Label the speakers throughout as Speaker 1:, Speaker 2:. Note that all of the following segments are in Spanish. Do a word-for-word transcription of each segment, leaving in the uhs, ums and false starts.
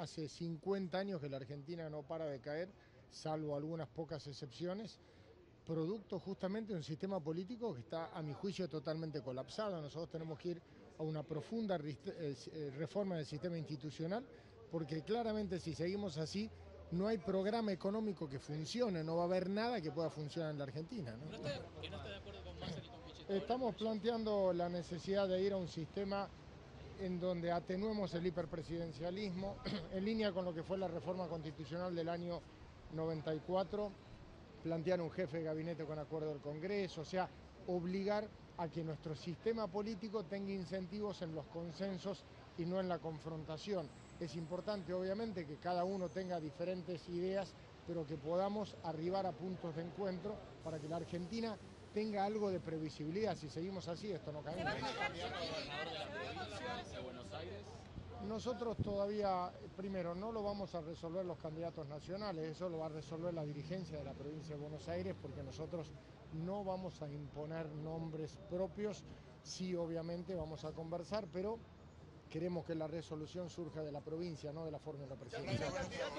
Speaker 1: hace cincuenta años que la Argentina no para de caer, salvo algunas pocas excepciones, producto justamente de un sistema político que está, a mi juicio, totalmente colapsado. Nosotros tenemos que ir a una profunda reforma del sistema institucional, porque claramente si seguimos así, no hay programa económico que funcione, no va a haber nada que pueda funcionar en la Argentina, ¿no?
Speaker 2: ¿No está, que no está de acuerdo con Massa ni con Pichetto?
Speaker 1: Estamos planteando la necesidad de ir a un sistema en donde atenuemos el hiperpresidencialismo, en línea con lo que fue la reforma constitucional del año noventa y cuatro, plantear un jefe de gabinete con acuerdo del Congreso, o sea, obligar a que nuestro sistema político tenga incentivos en los consensos y no en la confrontación. Es importante, obviamente, que cada uno tenga diferentes ideas, pero que podamos arribar a puntos de encuentro para que la Argentina tenga algo de previsibilidad. Si seguimos así, esto no camina.
Speaker 2: ¿Tiene candidato a gobernador de la provincia hacia Buenos Aires?
Speaker 1: Nosotros todavía, primero, no lo vamos a resolver los candidatos nacionales, eso lo va a resolver la dirigencia de la provincia de Buenos Aires, porque nosotros no vamos a imponer nombres propios. Sí, obviamente vamos a conversar, pero queremos que la resolución surja de la provincia, no de la fórmula presidencial.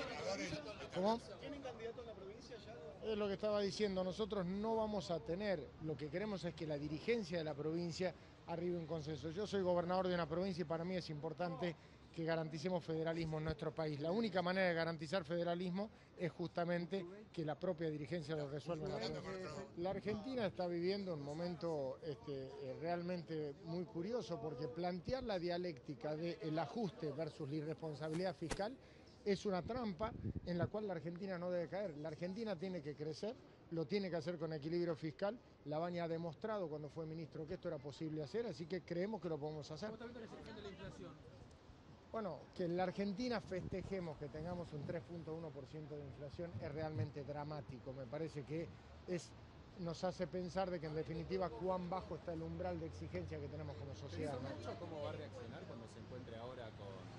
Speaker 1: ¿Cómo?
Speaker 3: ¿Tienen candidato en la provincia ya?
Speaker 1: Es lo que estaba diciendo, nosotros no vamos a tener, lo que queremos es que la dirigencia de la provincia arribe un consenso. Yo soy gobernador de una provincia y para mí es importante que garanticemos federalismo en nuestro país. La única manera de garantizar federalismo es justamente que la propia dirigencia lo resuelva en la provincia. La Argentina está viviendo un momento este, realmente muy curioso, porque plantear la dialéctica del ajuste versus la irresponsabilidad fiscal es una trampa en la cual la Argentina no debe caer. La Argentina tiene que crecer, lo tiene que hacer con equilibrio fiscal. Labaña ha demostrado cuando fue ministro que esto era posible hacer, así que creemos que lo podemos hacer.
Speaker 2: ¿Cómo está viendo la situación de la inflación?
Speaker 1: Bueno, que en la Argentina festejemos que tengamos un tres punto uno por ciento de inflación es realmente dramático. Me parece que es, nos hace pensar de que en definitiva cuán bajo está el umbral de exigencia que tenemos como sociedad, ¿no?
Speaker 4: ¿Mucho cómo va a reaccionar cuando se encuentre ahora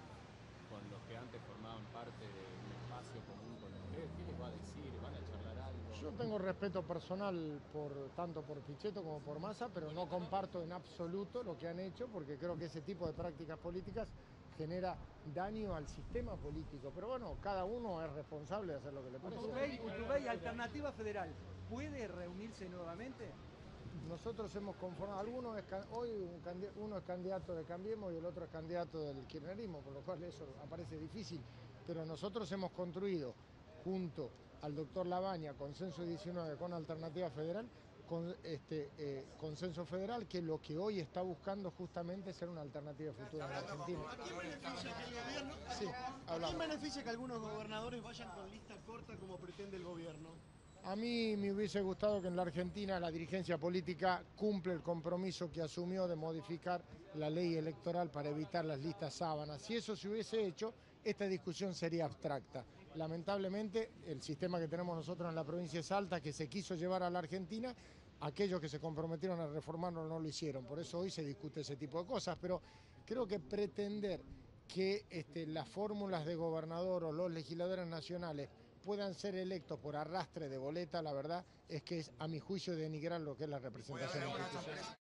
Speaker 4: con, con los que antes formaban parte de un espacio común con ustedes? ¿Qué les va a decir? ¿Van a charlar algo?
Speaker 1: Yo tengo respeto personal por tanto por Pichetto como por Massa, pero no comparto en absoluto lo que han hecho, porque creo que ese tipo de prácticas políticas genera daño al sistema político. Pero bueno, cada uno es responsable de hacer lo que le parece.
Speaker 5: Urtubey, Urtubey, Alternativa Federal, ¿puede reunirse nuevamente?
Speaker 1: Nosotros hemos conformado, algunos es, hoy un uno es candidato de Cambiemos y el otro es candidato del kirchnerismo, por lo cual eso aparece difícil, pero nosotros hemos construido junto al doctor Labaña, Consenso diecinueve con Alternativa Federal, con este eh, Consenso Federal, que lo que hoy está buscando justamente es ser una alternativa futura en la Argentina.
Speaker 3: ¿A quién beneficia que el gobierno?
Speaker 1: Sí,
Speaker 3: ¿A quién beneficia que algunos gobernadores vayan con lista corta como pretende el gobierno?
Speaker 1: A mí me hubiese gustado que en la Argentina la dirigencia política cumple el compromiso que asumió de modificar la ley electoral para evitar las listas sábanas. Si eso se hubiese hecho, esta discusión sería abstracta. Lamentablemente, el sistema que tenemos nosotros en la provincia de Salta, que se quiso llevar a la Argentina, aquellos que se comprometieron a reformarlo no lo hicieron. Por eso hoy se discute ese tipo de cosas. Pero creo que pretender que este, las fórmulas de gobernador o los legisladores nacionales puedan ser electos por arrastre de boleta, la verdad es que es, a mi juicio, denigrar lo que es la representación institucional.